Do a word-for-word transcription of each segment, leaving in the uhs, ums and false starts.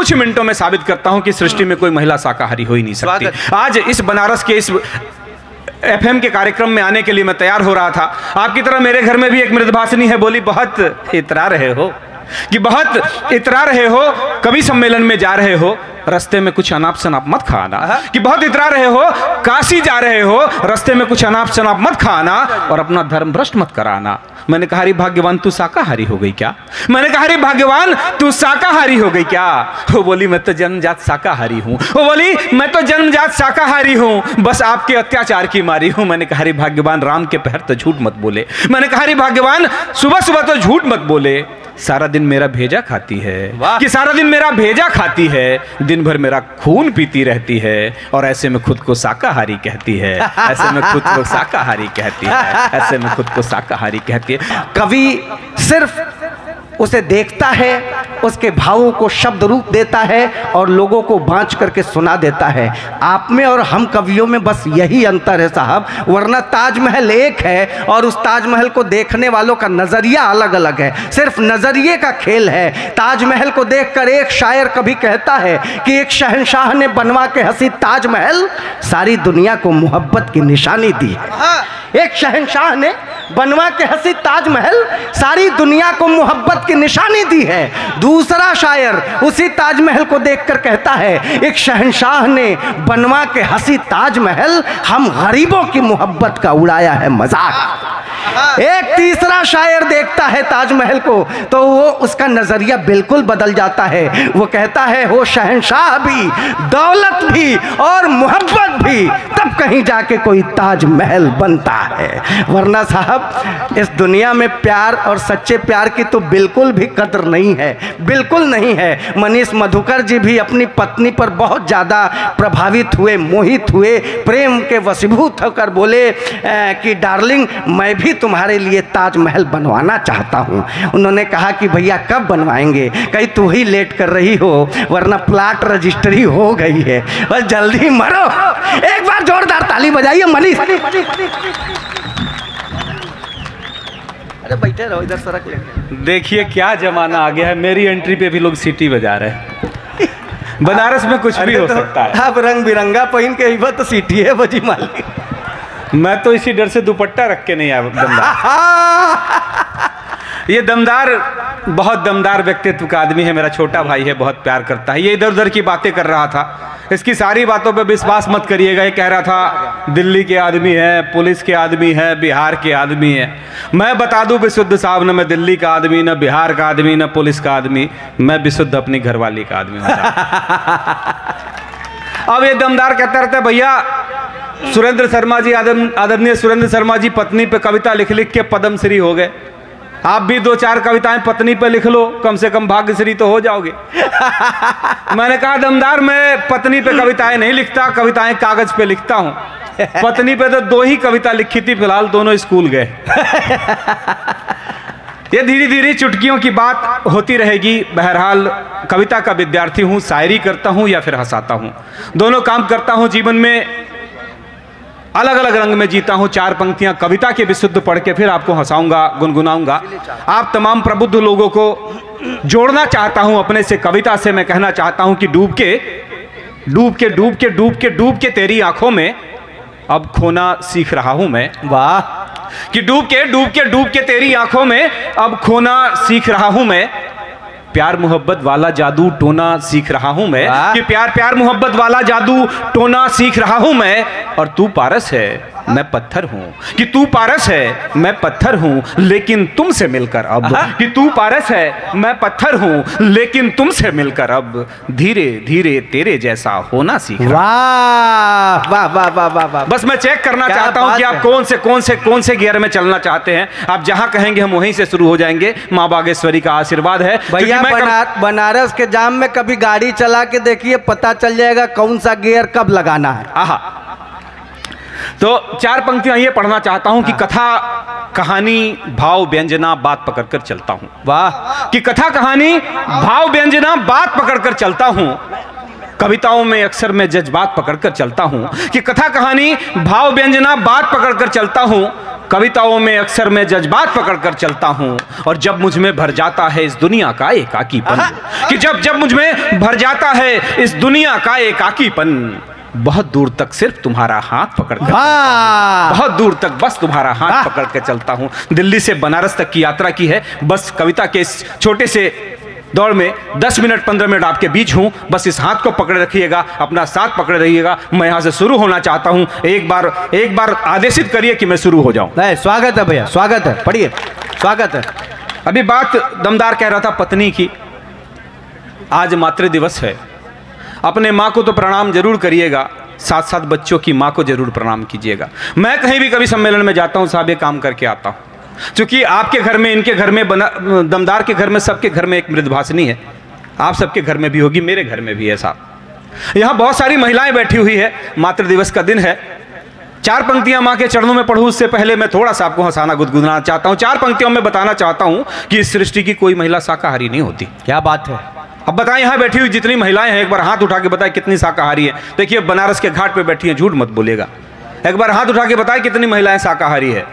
कुछ मिनटों में साबित करता हूं कि सृष्टि में कोई महिला शाकाहारी हो ही नहीं सकती। आज इस बनारस के इस एफएम के कार्यक्रम में आने के लिए मैं तैयार हो रहा था। आपकी तरह मेरे घर में भी एक मृदभाषिनी है, बोली बहुत इतरा रहे हो, कि बहुत इतरा रहे हो, कवि सम्मेलन में जा रहे हो, रास्ते में कुछ अनाप शनाप मत खाना। कि बहुत इतरा रहे हो, काशी जा रहे हो, रास्ते में कुछ अनाप शनाप मत खाना और अपना धर्म भ्रष्ट मत कराना। मैंने कहा अरे भाग्यवान तू शाकाहारी हो गई क्या? मैंने कहा अरे भाग्यवान तू शाकाहारी हो गई क्या? वो बोली मैं तो जन्मजात शाकाहारी हूँ। वो बोली मैं तो जन्मजात शाकाहारी हूँ, बस आपके अत्याचार की मारी हूँ। मैंने कहा अरे भाग्यवान राम के पहर तो झूठ मत बोले। मैंने कहा अरे भाग्यवान सुबह सुबह तो झूठ मत बोले, सारा दिन मेरा भेजा खाती है, कि सारा दिन मेरा भेजा खाती है, दिन भर मेरा खून पीती रहती है और ऐसे में खुद को शाकाहारी कहती है, ऐसे में खुद को शाकाहारी कहती है, ऐसे में खुद को शाकाहारी कहती है। कवि सिर्फ उसे देखता है, उसके भावों को शब्द रूप देता है और लोगों को बांच करके सुना देता है। आप में और हम कवियों में बस यही अंतर है साहब, वरना ताजमहल एक है और उस ताजमहल को देखने वालों का नज़रिया अलग अलग है, सिर्फ नज़रिए का खेल है। ताजमहल को देखकर एक शायर कभी कहता है कि एक शहंशाह ने बनवा के हंसी ताजमहल सारी दुनिया को मोहब्बत की निशानी दी। एक शहंशाह ने बनवा के हंसी ताजमहल सारी दुनिया को मोहब्बत की निशानी दी है। दूसरा शायर उसी ताजमहल को देखकर कहता है एक शहंशाह ने बनवा के हंसी ताजमहल हम गरीबों की मोहब्बत का उड़ाया है मजाक। एक तीसरा शायर देखता है ताजमहल को तो वो उसका नजरिया बिल्कुल बदल जाता है। वो कहता है हो शहंशाह भी, दौलत भी और मोहब्बत भी, तब कहीं जाके कोई ताजमहल बनता है। वरना साहब इस दुनिया में प्यार और सच्चे प्यार की तो बिल्कुल भी कदर नहीं है, बिल्कुल नहीं है। मनीष मधुकर जी भी अपनी पत्नी पर बहुत ज़्यादा प्रभावित हुए, मोहित हुए, प्रेम के वशीभूत होकर बोले कि डार्लिंग मैं भी तुम्हारे लिए ताजमहल बनवाना चाहता हूँ। उन्होंने कहा कि भैया कब बनवाएंगे? कहीं तू ही लेट कर रही हो, वरना प्लाट रजिस्ट्री हो गई है, बस जल्दी मरो। एक बार जोरदार ताली बजाइए मनीष। अरे बैठे रहो इधर सड़क लेके। देखिए क्या जमाना आ गया है, मेरी एंट्री पे भी लोग सीटी बजा रहे हैं। बनारस में कुछ भी हो तो सकता है। आप रंग बिरंगा पहन के ही तो सीटी है बजी मालिक। मैं तो इसी डर से दुपट्टा रख के नहीं आया दमदार। ये दमदार बहुत दमदार व्यक्तित्व का आदमी है, मेरा छोटा भाई है, बहुत प्यार करता है। ये इधर उधर की बातें कर रहा था, इसकी सारी बातों पे विश्वास मत करिएगा। ये कह रहा था दिल्ली के आदमी है, पुलिस के आदमी है, बिहार के आदमी है। मैं बता दूं विशुद्ध साहब, न मैं दिल्ली का आदमी, न बिहार का आदमी, न पुलिस का आदमी, मैं विशुद्ध अपनी घरवाली का आदमी हूं। अब ये दमदार कहता रहता है भैया सुरेंद्र शर्मा जी, आदरणीय सुरेंद्र शर्मा जी पत्नी पे कविता लिख लिख के पद्मश्री हो गए, आप भी दो चार कविताएं पत्नी पे लिख लो, कम से कम भाग्यश्री तो हो जाओगे। मैंने कहा दमदार मैं पत्नी पे कविताएं नहीं लिखता, कविताएं कागज पे लिखता हूं। पत्नी पे तो दो ही कविता लिखी थी, फिलहाल दोनों स्कूल गए। ये धीरे धीरे चुटकियों की बात होती रहेगी। बहरहाल कविता का विद्यार्थी हूँ, शायरी करता हूँ या फिर हंसाता हूँ, दोनों काम करता हूँ। जीवन में अलग अलग रंग में जीता हूँ। चार पंक्तियां कविता के विशुद्ध पढ़ के फिर आपको हंसाऊंगा, गुनगुनाऊंगा। आप तमाम प्रबुद्ध लोगों को जोड़ना चाहता हूँ अपने से, कविता से। मैं कहना चाहता हूँ कि डूब के डूब के डूब के डूब के डूब के तेरी आंखों में अब खोना सीख रहा हूं मैं। वाह! कि डूब के डूब के डूब के तेरी आंखों में अब खोना सीख रहा हूं मैं, प्यार मोहब्बत वाला जादू टोना सीख रहा हूं मैं। कि प्यार प्यार मोहब्बत वाला जादू टोना सीख रहा हूं मैं, और तू पारस है मैं पत्थर हूं। कि तू पारस है मैं पत्थर हूं लेकिन तुमसे मिलकर अब, कि तू पारस है मैं पत्थर हूं लेकिन तुमसे मिलकर अब धीरे धीरे तेरे जैसा होना सीख रहा। वाह वाह वाह वाह वाह वाह। बस मैं चेक करना चाहता हूं कि आप कौन से कौन से कौन से गियर में चलना चाहते हैं। आप जहां कहेंगे हम वहीं से शुरू हो जाएंगे। माँ बागेश्वरी का आशीर्वाद है। भैया बना, बनारस के जाम में कभी गाड़ी चला के देखिए, पता चल जाएगा कौन सा गियर कब लगाना है। आहा, तो चार पंक्तियां ये पढ़ना चाहता हूं कि कथा कहानी भाव व्यंजना बात पकड़कर चलता हूं। वाह! कि कथा कहानी भाव व्यंजना बात पकड़कर चलता हूं। कविताओं में अक्सर मैं जज्बात पकड़कर चलता हूं। कि कथा कहानी भाव व्यंजना बात पकड़कर चलता हूं। कविताओं में अक्सर मैं जज्बात पकड़कर चलता हूँ, और जब मुझ में भर जाता है इस दुनिया का एकाकीपन, कि जब जब मुझ में भर जाता है इस दुनिया का एकाकीपन, बहुत दूर तक सिर्फ तुम्हारा हाथ पकड़ कर, बहुत दूर तक बस तुम्हारा हाथ पकड़ के चलता हूँ। दिल्ली से बनारस तक की यात्रा की है, बस कविता के इस छोटे से दौड़ में दस मिनट पंद्रह मिनट आपके बीच हूं, बस इस हाथ को पकड़े रखिएगा, अपना साथ पकड़े रहिएगा। मैं यहां से शुरू होना चाहता हूं, एक बार एक बार आदेशित करिए कि मैं शुरू हो जाऊं। नहीं, स्वागत है भैया, स्वागत है, पढ़िए, स्वागत है। अभी बात दमदार कह रहा था पत्नी की। आज मातृ दिवस है, अपने माँ को तो प्रणाम जरूर करिएगा, साथ साथ बच्चों की माँ को जरूर प्रणाम कीजिएगा। मैं कहीं भी कभी सम्मेलन में जाता हूं साहब, ये काम करके आता हूं, क्योंकि आपके घर में, इनके घर में, बना दमदार के घर में, सबके घर में एक मृदभाषिनी है। आप सबके घर में भी होगी, मेरे घर में भी है साहब। यहाँ बहुत सारी महिलाएं बैठी हुई है, मातृ दिवस का दिन है। चार पंक्तियां माँ के चरणों में पढ़ूं उससे पहले मैं थोड़ा सा आपको हंसाना गुदगुदाना चाहता हूँ। चार पंक्तियों में बताना चाहता हूँ कि इस सृष्टि की कोई महिला शाकाहारी नहीं होती। क्या बात है। अब बताएं, यहाँ बैठी हुई जितनी महिलाएं हैं, एक बार हाथ उठा के बताएं कितनी शाकाहारी है। देखिए बनारस के घाट पे बैठी हैं, झूठ मत बोलेगा। एक बार हाथ उठा के बताएं कितनी महिलाएं शाकाहारी है।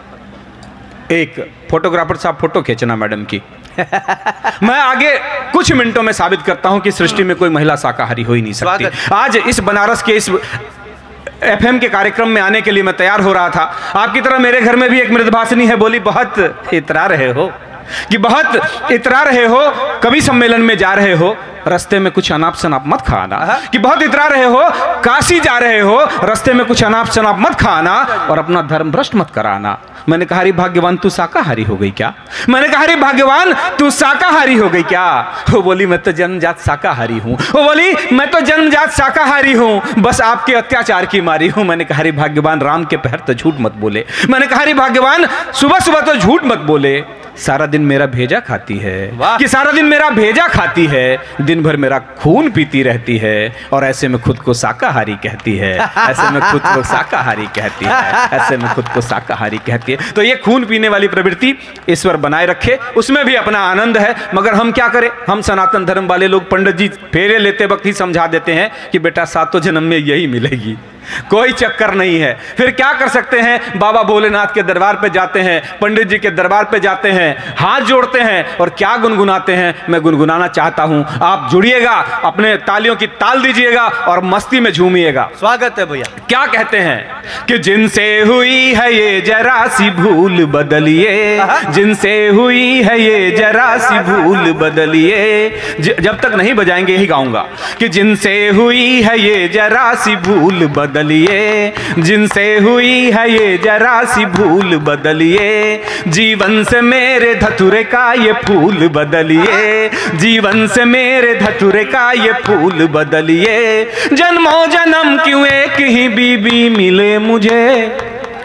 एक फोटोग्राफर साहब फोटो खींचना मैडम की। मैं आगे कुछ मिनटों में साबित करता हूं कि सृष्टि में कोई महिला शाकाहारी हो ही नहीं सकती। आज इस बनारस के इस एफएम के कार्यक्रम में आने के लिए मैं तैयार हो रहा था। आपकी तरह मेरे घर में भी एक मृदभाषिनी है, बोली बहुत इतरा रहे हो, कि बहुत इतरा रहे हो, कवि सम्मेलन में जा रहे हो, रास्ते में कुछ अनाप शनाप मत खाना। कि बहुत इतरा रहे हो, काशी जा रहे हो, रास्ते में कुछ अनाप शनाप मत खाना और अपना धर्म भ्रष्ट मत कराना। मैंने कहा, अरे भाग्यवान तू शाकाहारी हो गई क्या? मैंने कहा, अरे भाग्यवान तू शाकाहारी हो गई क्या? वो बोली, मैं तो जन्मजात शाकाहारी हूँ। वो बोली, मैं तो जन्मजात शाकाहारी हूँ, बस आपके अत्याचार की मारी हूँ। मैंने कहा, अरे भाग्यवान राम के पैर तो झूठ मत बोले। मैंने कहा, अरे भाग्यवान सुबह सुबह तो झूठ मत बोले, सारा दिन मेरा भेजा खाती है, कि सारा दिन मेरा भेजा खाती है, दिन भर मेरा खून पीती रहती है, और ऐसे में खुद को शाकाहारी कहती है, ऐसे में खुद को शाकाहारी कहती है, ऐसे में खुद को शाकाहारी कहती है। तो ये खून पीने वाली प्रवृत्ति ईश्वर बनाए रखे, उसमें भी अपना आनंद है। मगर हम क्या करें, हम सनातन धर्म वाले लोग पंडित जी फेरे लेते वक्त ही समझा देते हैं कि बेटा सातों जन्म में यही मिलेगी, कोई चक्कर नहीं है। फिर क्या कर सकते हैं, बाबा भोलेनाथ के दरबार पे जाते हैं, पंडित जी के दरबार पे जाते हैं, हाथ जोड़ते हैं और क्या गुनगुनाते हैं। मैं गुनगुनाना चाहता हूं, आप जुड़िएगा, अपने तालियों की ताल दीजिएगा और मस्ती में झूमिएगा। स्वागत है भैया। क्या कहते हैं कि जिनसे हुई है ये जरा सी भूल बदलिए, जिनसे हुई है ये जरा सी भूल बदलिए। जब तक नहीं बजाएंगे यही गाऊंगा कि जिनसे हुई है ये जरा सी भूल बदलिए, जिनसे हुई है ये जरा सी भूल बदलिए, जीवन से मेरे धतुरे का ये फूल बदलिए, जीवन से मेरे धतुरे का ये फूल बदलिए। जन्मों जन्म क्यों एक ही बीबी मिले मुझे,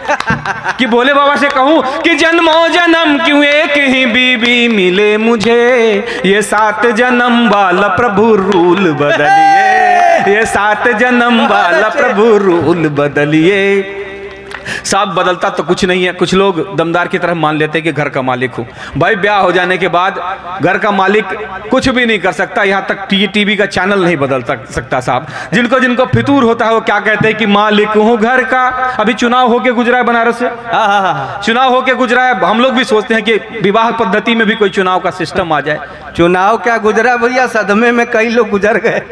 कि भोले बाबा से कहूं कि जन्मों जन्म क्यों एक ही बीबी मिले मुझे, ये सात जन्म वाला प्रभु रूल बदलिए, ये सात जन्म वाला प्रभु रूल बदलिए। साहब बदलता तो कुछ नहीं है। कुछ लोग दमदार की तरफ मान लेते हैं कि घर का मालिक हूँ। भाई ब्याह हो जाने के बाद घर का मालिक कुछ भी नहीं कर सकता, यहाँ तक टी टीवी का चैनल नहीं बदल सकता साहब। जिनको जिनको फितूर होता है वो क्या कहते हैं कि मालिक हूँ घर का। अभी चुनाव होके गुजरा है बनारस से, चुनाव होके गुजरा है। हम लोग भी सोचते हैं कि विवाह पद्धति में भी कोई चुनाव का सिस्टम आ जाए। चुनाव क्या गुजरा भैया, सदमे में कई लोग गुजर गए।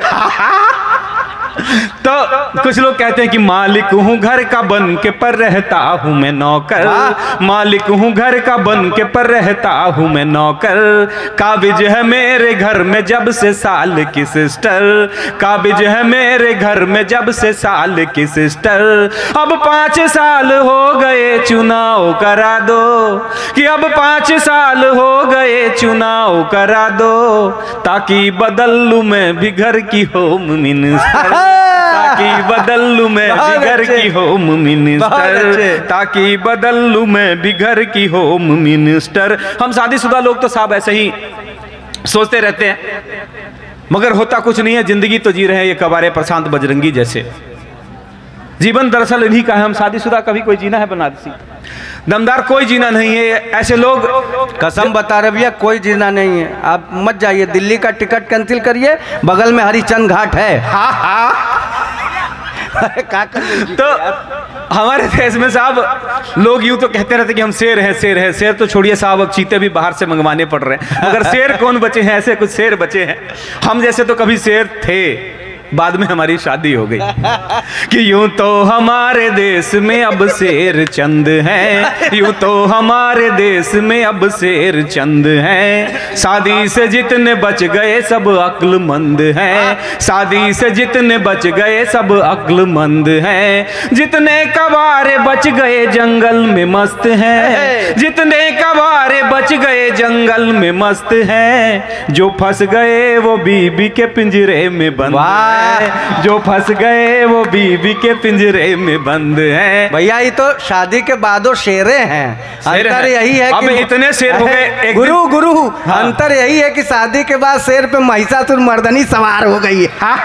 तो कुछ लोग कहते हैं कि मालिक हूँ घर का बन के पर रहता हूँ मैं नौकर, मालिक हूँ घर का बन के पर रहता हूँ मैं नौकर। काबिज है मेरे घर में जब से साल की सिस्टर, काबिज है मेरे घर में जब से साल की सिस्टर। अब पाँच साल हो गए चुनाव करा दो, कि अब पाँच साल हो गए चुनाव करा दो, ताकि बदल लूं मैं भी घर की होम मिनिस्टर, ताकि बदल लूं मैं भी घर की होम मिनिस्टर, ताकि बदल लूं मैं भी घर की होम मिनिस्टर। हम शादीशुदा लोग तो साहब ऐसे ही सोचते रहते हैं, मगर होता कुछ नहीं है। जिंदगी तो जी रहे हैं ये कबारे प्रशांत बजरंगी जैसे। जीवन दरअसल इन्हीं का है। हम शादीशुदा कभी कोई जीना है बनारसी, दमदार कोई जीना नहीं है। ऐसे लोग कसम बता रहे भैया, कोई जीना नहीं है। आप मत जाइए, दिल्ली का टिकट कैंसिल करिए, बगल में हरिचंद घाट है। हाँ हाँ क्या कर तो हमारे देश में साहब लोग यूं तो कहते रहते कि हम शेर हैं शेर हैं। शेर तो छोड़िए साहब, अब चीते भी बाहर से मंगवाने पड़ रहे हैं। मगर शेर कौन बचे हैं? ऐसे कुछ शेर बचे हैं। हम जैसे तो कभी शेर थे, बाद में हमारी शादी हो गई। कि यूं तो हमारे देश में अब शेर चंद हैं, यूं तो हमारे देश में अब शेर चंद हैं। शादी से जितने बच गए सब अक्लमंद हैं, शादी से जितने बच गए सब अक्लमंद हैं। जितने कबारे बच गए जंगल में मस्त हैं, जितने कबारे बच गए जंगल में मस्त हैं। जो फंस गए वो बीबी के पिंजरे में बंद हैं, जो फंस गए वो बीबी के पिंजरे में बंद हैं। भैया ये तो शादी के बाद वो शेरे हैं। अंतर यही है अब कि इतने शेर हो गए। गुरु गुरु हाँ। अंतर यही है कि शादी के बाद शेर पे महिषासुर मर्दनी सवार हो गई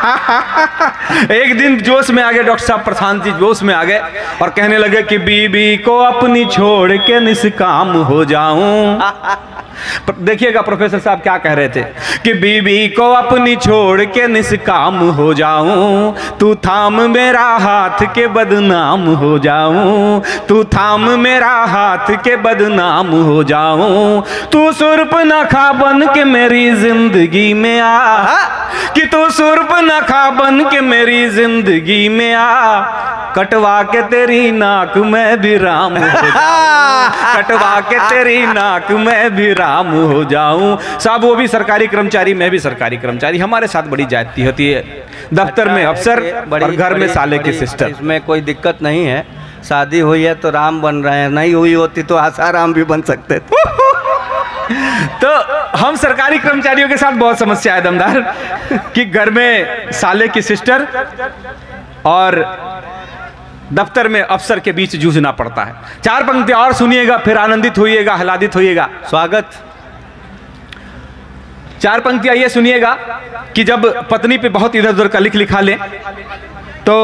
है। एक दिन जोश में आ गए डॉक्टर साहब प्रशांत जी, जोश में आ गए और कहने लगे कि बीबी को अपनी छोड़ के निष्काम हो जाऊं। देखिएगा प्रोफेसर साहब क्या कह रहे थे कि बीबी को अपनी छोड़ के निष्काम हो जाऊं, तू थाम मेरा हाथ के बदनाम हो जाऊं, तू थाम मेरा हाथ के बदनाम हो जाऊं। तू सुर्पनखा बन के मेरी जिंदगी में आ, कि तू सुर्पनखा बन के मेरी जिंदगी में आ। कटवा के तेरी नाक में भी राम हो जाऊं, कटवा के तेरी नाक में भी राम हो जाऊं। साहब वो भी सरकारी कर्मचारी, मैं भी सरकारी कर्मचारी, हमारे साथ बड़ी जाती होती है। दफ्तर में अफसर और घर में साले की सिस्टर। इसमें कोई दिक्कत नहीं है। शादी हुई है तो राम बन रहे हैं, नहीं हुई होती तो आसाराम भी बन सकते थे। तो हम सरकारी कर्मचारियों के साथ बहुत समस्या है दमदार, कि घर में साले की सिस्टर और दफ्तर में अफसर के बीच जूझना पड़ता है। चार पंक्तियां और सुनिएगा, फिर आनंदित होइएगा, आह्लादित होइएगा। स्वागत। चार पंक्तियां ये सुनिएगा कि जब पत्नी पे बहुत इधर उधर का लिख लिखा ले तो,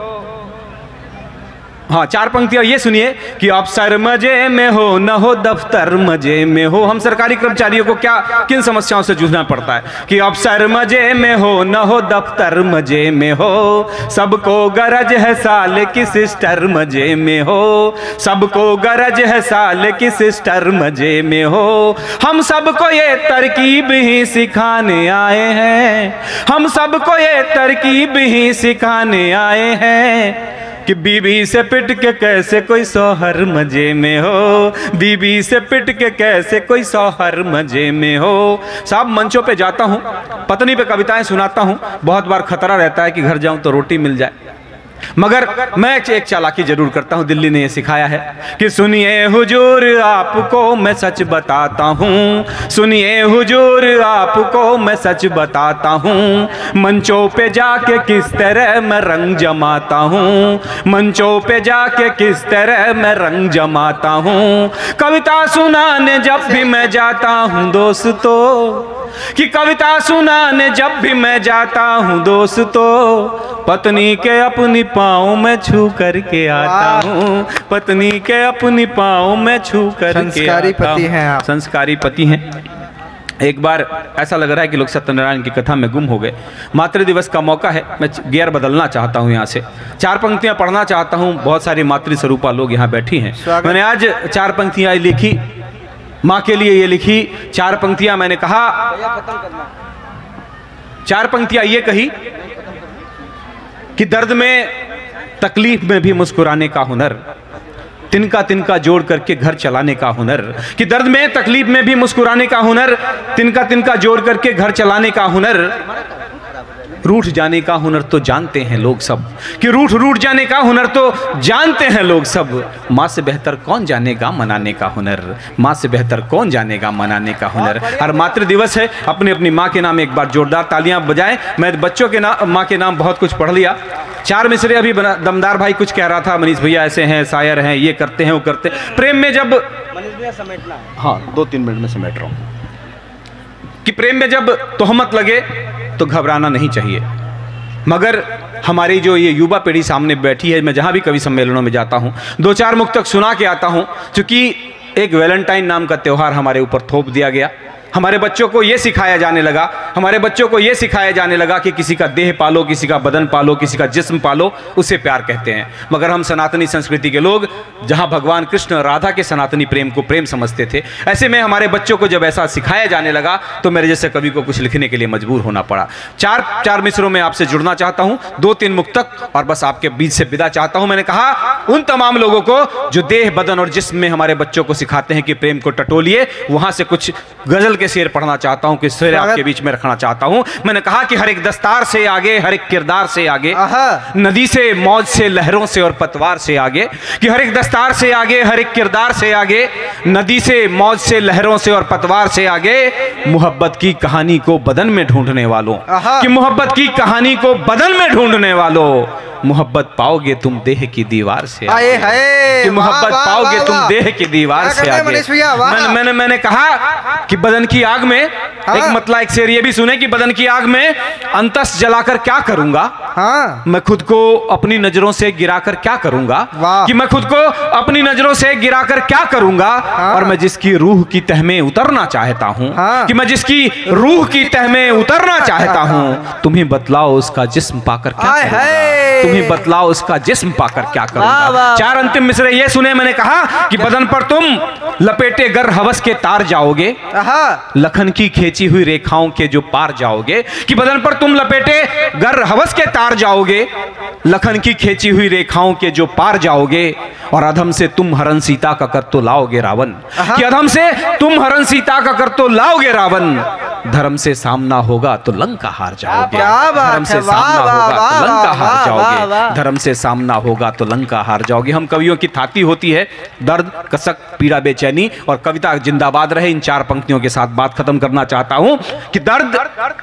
हाँ चार पंक्तियां ये सुनिए कि अफसर मजे में हो न हो दफ्तर मजे में हो। हम सरकारी कर्मचारियों को क्या किन समस्याओं से जूझना पड़ता है कि अफसर मजे में हो न हो दफ्तर मजे में हो। सबको गरज है साले की सिस्टर मजे में हो, सबको गरज है साले की सिस्टर मजे में हो। हम सबको ये तरकीब ही सिखाने आए हैं, हम सबको ये तरकीब ही सिखाने आए हैं कि बीबी से पिट के कैसे कोई शौहर मजे में हो, बीबी से पिट के कैसे कोई शौहर मजे में हो। साहब मंचों पे जाता हूँ, पत्नी पे कविताएं सुनाता हूँ, बहुत बार खतरा रहता है कि घर जाऊं तो रोटी मिल जाए, मगर मैं एक चालाकी जरूर करता हूं। दिल्ली ने ये सिखाया है कि सुनिए हुजूर आपको मैं सच बताता हूं, सुनिए हुजूर आपको मैं सच बताता हूं। मंचों पे जाके किस तरह मैं रंग जमाता हूं, मंचों पे जाके किस तरह मैं रंग जमाता हूं। कविता सुनाने जब भी मैं जाता हूं दोस्तों, कि कविता सुनाने जब भी मैं जाता हूं दोस्तों, पत्नी के अपनी पाँव में छू करके आता हूँ, पत्नी के अपनी पाँव में छू करके संस्कारी पति हैं आप। संस्कारी पति हैं। एक बार ऐसा लग रहा है कि लोग सत्यनारायण की कथा में गुम हो गए। मातृ दिवस का मौका है, मैं गियर बदलना चाहता हूँ यहाँ से, चार पंक्तियाँ पढ़ना चाहता हूँ। बहुत सारी मातृ स्वरूपा लोग यहाँ बैठी हैं। मैंने आज चार पंक्तियाँ लिखी, माँ के लिए ये लिखी चार पंक्तियाँ। मैंने कहा चार पंक्तियाँ ये कही कि दर्द में तकलीफ में भी मुस्कुराने का हुनर, तिनका तिनका जोड़ करके घर चलाने का हुनर। कि दर्द में तकलीफ में भी मुस्कुराने का हुनर, तिनका तिनका जोड़ करके घर चलाने का हुनर। रूठ जाने का हुनर तो जानते हैं लोग सब, कि रूठ रूठ जाने का हुनर तो जानते हैं लोग सब। माँ से बेहतर कौन जानेगा मनाने का हुनर, माँ से बेहतर कौन जानेगा मनाने का हुनर। और मातृ दिवस है, अपनी अपनी माँ के नाम एक बार जोरदार तालियां बजाएं। मैं बच्चों के नाम, माँ के नाम बहुत कुछ पढ़ लिया। चार मिसरे अभी बना, दमदार भाई कुछ कह रहा था, मनीष भैया ऐसे हैं, शायर हैं, ये करते हैं वो करते। प्रेम में जब मनीष भैया समेटना है, हाँ दो तीन मिनट में समेट रहा हूँ, कि प्रेम में जब तोहमत लगे तो घबराना नहीं चाहिए। मगर हमारी जो ये युवा पीढ़ी सामने बैठी है, मैं जहाँ भी कवि सम्मेलनों में जाता हूँ दो चार मुक्तक सुना के आता हूँ, क्योंकि एक वैलेंटाइन नाम का त्यौहार हमारे ऊपर थोप दिया गया। हमारे बच्चों को ये सिखाया जाने लगा हमारे बच्चों को ये सिखाया जाने लगा कि किसी का देह पालो, किसी का बदन पालो, किसी का जिस्म पालो, उसे प्यार कहते हैं। मगर हम सनातनी संस्कृति के लोग, जहां भगवान कृष्ण और राधा के सनातनी प्रेम को प्रेम समझते थे, ऐसे में हमारे बच्चों को जब ऐसा सिखाया जाने लगा तो मेरे जैसे कवि को कुछ लिखने के लिए मजबूर होना पड़ा। चार चार मिसरों में आपसे जुड़ना चाहता हूं, दो तीन मुक्तक, और बस आपके बीच से विदा चाहता हूं। मैंने कहा उन तमाम लोगों को जो देह, बदन और जिस्म में हमारे बच्चों को सिखाते हैं कि प्रेम को टटोलिए, वहां से कुछ गजल के शेर पढ़ना चाहता हूं, कि शेर आपके बीच में रखना चाहता हूं। मैंने कहा कि हर एक दस्तार से आगे, हर एक किरदार से आगे, नदी से, मौज से, लहरों से और पतवार से आगे, कि हर एक दस्तार से आगे, हर एक किरदार से आगे, नदी से, मौज से, लहरों से और पतवार से आगे, मोहब्बत की कहानी को बदन में ढूंढने वालों, कि मोहब्बत की कहानी को बदन में ढूंढने वालों, मोहब्बत पाओगे तुम देह की दीवार से आगे, कि मोहब्बत पाओगे तुम देह की दीवार से आगे। मैंने मैंने मैंने कहा कि बदन की आग में, एक मतला एक शेर ये भी सुने कि बदन की आग में अंतस जलाकर क्या करूंगा, हाँ। मैं खुद को अपनी नजरों से गिराकर क्या करूंगा, कि मैं खुद को अपनी नजरों से गिराकर क्या करूंगा, हाँ। और मैं जिसकी रूह की तह में उतरना चाहता हूं, हाँ। कि मैं जिसकी रूह की तह में उतरना चाहता हूं, तुम्हें बतलाओ उसका जिस्म पाकर क्या करूंगा, तुम्हें बतलाओ उसका जिस्म पाकर क्या करूंगा। चार अंतिम मिसरे ये सुने, मैंने कहा कि बदन पर तुम लपेटे गर हवस के तार जाओगे, लखन की खींची हुई रेखाओं के जो पार जाओगे, कि बदन पर तुम लपेटे गर हवस के तार जाओगे, लखन की खींची हुई रेखाओं के जो पार जाओगे, और अधम से तुम हरण सीता का कर तो लाओगे रावण, कि अधम से तुम हरण सीता का कर तो लाओगे रावण, धर्म से सामना होगा तो लंका हार जाओगे, धर्म से सामना होगा तो लंका हार जाओगे, धर्म से सामना होगा तो लंका हार जाओगे। हम कवियों की थाती होती है दर्द, कसक, पीड़ा, बेचैनी, और कविता जिंदाबाद रहे। इन चार पंक्तियों के साथ बात खत्म करना चाहता हूं कि दर्द,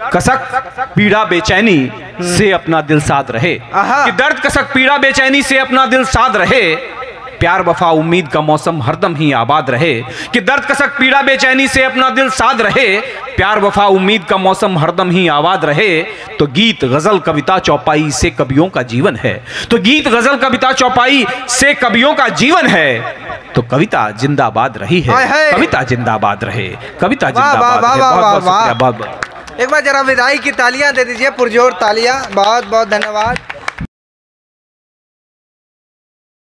कसक, पीड़ा, बेचैनी से अपना दिल साध रहे, कि दर्द, कसक, पीड़ा, बेचैनी से अपना दिल साध रहे, प्यार, वफा, उम्मीद का मौसम हरदम ही आबाद रहे, कि दर्द, कसक, पीड़ा, बेचैनी से अपना दिल साध रहे, प्यार, वफा, उम्मीद का मौसम हरदम ही आबाद रहे। तो गीत, गजल, कविता, चौपाई से कवियों का जीवन है, तो गीत, गजल, कविता, चौपाई से कवियों का जीवन है, तो कविता जिंदाबाद रही है, कविता जिंदाबाद रहे, कविता जिंदाबाद रहे। बहुत बहुत शुक्रिया, बहुत बहुत। एक बार जरा विदाई की तालियां दे दीजिए, पुरजोर तालियां। बहुत बहुत धन्यवाद।